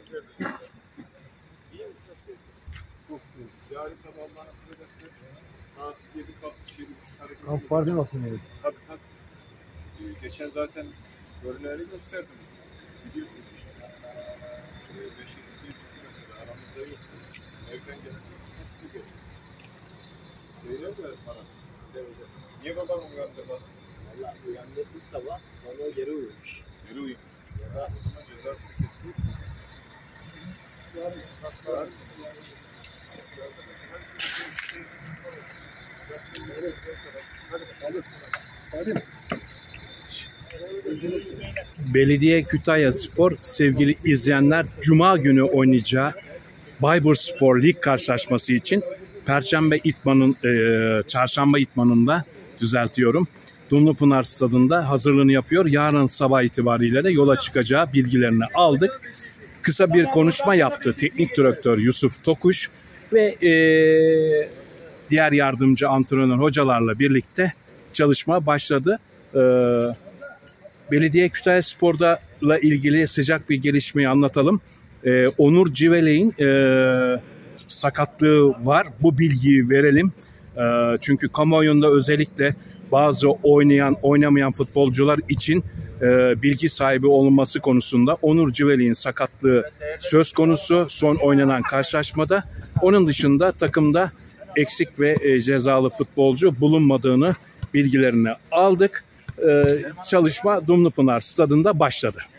Yarın sabah Allah nasip ederse saat 7 kalkış 7 hareket. Kamp parkı nasıl yani? Tabii tabii. Geçen zaten görüntüleri gösterdim. Biliyorsunuz işte. 5-7 kilometre aramızda yoktu. Evden gelen sıkıntı geliyor. Söyler de bana. Niye babam uyandırmadın? Valla uyandırdık sabah, sonra geri uyumuş. Geri uyumuş. Ya da o zaman cezasını kessin. Belediye Kütahyaspor sevgili izleyenler Cuma günü oynayacağı Bayburtspor Lig karşılaşması için Çarşamba İtmanı'nda düzeltiyorum. Dumlupınar Stadı'nda hazırlığını yapıyor. Yarın sabah itibariyle de yola çıkacağı bilgilerini aldık. Kısa bir konuşma yaptı teknik direktör Yusuf Tokuş ve diğer yardımcı antrenör hocalarla birlikte çalışma başladı. Belediye Kütahyaspor'la ilgili sıcak bir gelişmeyi anlatalım. Onur Civelek'in sakatlığı var. Bu bilgiyi verelim. Çünkü kamuoyunda özellikle bazı oynamayan futbolcular için bilgi sahibi olunması konusunda Onur Civelek'in sakatlığı söz konusu son oynanan karşılaşmada. Onun dışında takımda eksik ve cezalı futbolcu bulunmadığını bilgilerini aldık. Çalışma Dumlupınar Stadı'nda başladı.